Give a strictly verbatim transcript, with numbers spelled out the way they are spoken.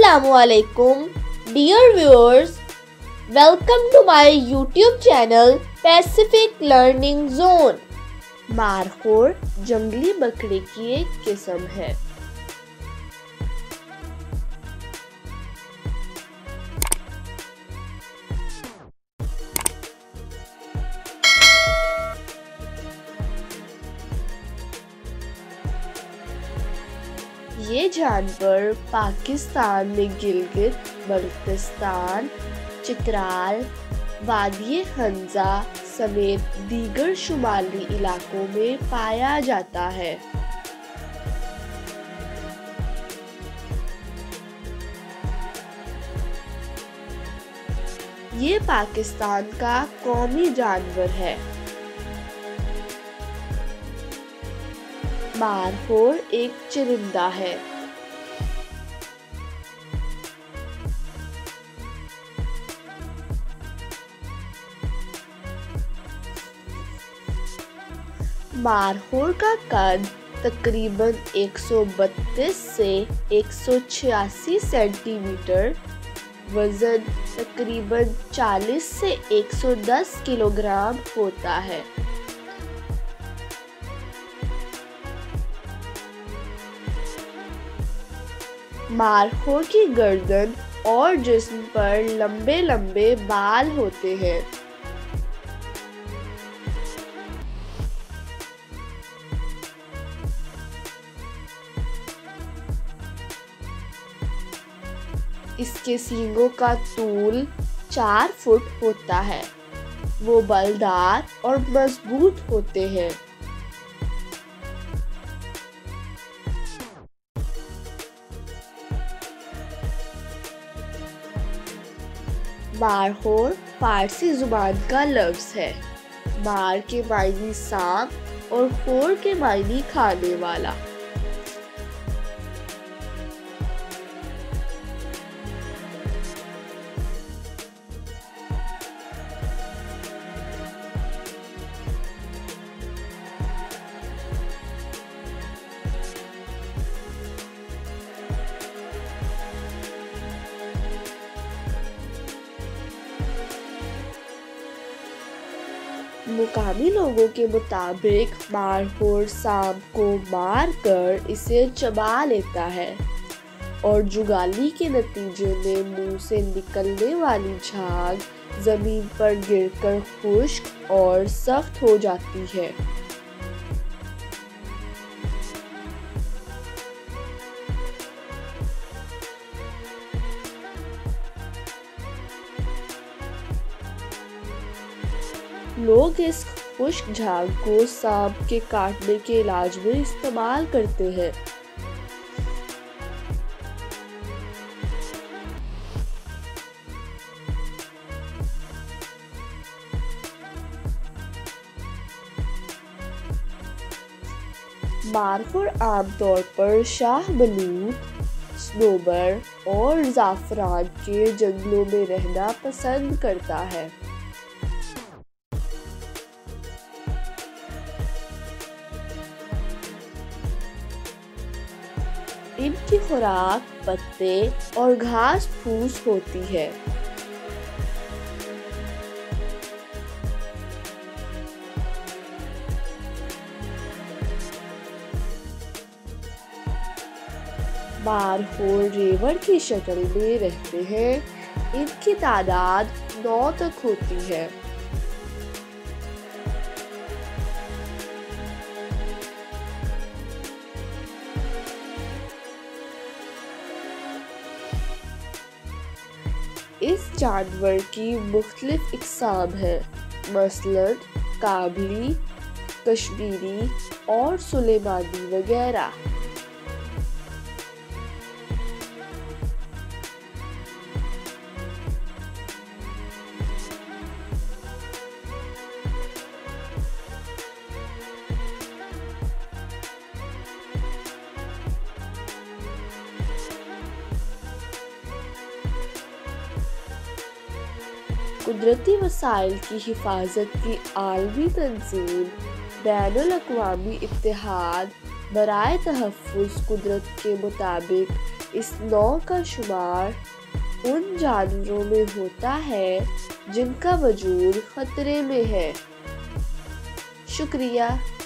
Assalamualaikum, dear viewers. Welcome to my YouTube channel Pacific Learning Zone. मारखोर जंगली बकरे की एक किस्म है। ये जानवर पाकिस्तान में गिलगित बल्तिस्तान, चित्राल, वादी हंजा समेत दीगर शुमाली इलाकों में पाया जाता है। ये पाकिस्तान का कौमी जानवर है। मारखोर एक चरिंदा है। मारखोर का कद तकरीबन एक सौ बत्तीस से एक सौ छियासी सेंटीमीटर, वजन तकरीबन चालीस से एक सौ दस किलोग्राम होता है। मारखोर की गर्दन और जिस्म पर लंबे लंबे बाल होते हैं। इसके सींगों का तूल चार फुट होता है। वो बलदार और मजबूत होते हैं। मारखोर फारसी जुबान का लफ्ज है। मार के मायने सांप और खोर के मायने खाने वाला। मुकामी लोगों के मुताबिक मारखोर सांप को मारकर इसे चबा लेता है और जुगाली के नतीजे में मुंह से निकलने वाली झाग जमीन पर गिरकर खुश्क और सख्त हो जाती है। लोग इस खुश्क झाग को सांप के काटने के इलाज में इस्तेमाल करते हैं। मारखोर आमतौर पर शाह बलूत, स्नोबर और जाफरान के जंगलों में रहना पसंद करता है। इनकी खुराक पत्ते और घास फूस होती है। मारखोर रेवड़ की शक्ल में रहते हैं। इनकी तादाद नौ तक होती है। इस जानवर की मुख्तलिफ इक़साम है, मसलन काबली, कश्मीरी और सुलेमानी वगैरह। कुदरती वसाइल की हिफाजत की आलमी तंजीम बैनुल-अक़वामी इत्तेहाद बराए तहफ़्फ़ुज़ कुदरत के मुताबिक इस नौ का शुमार उन जानवरों में होता है जिनका वजूद खतरे में है। शुक्रिया।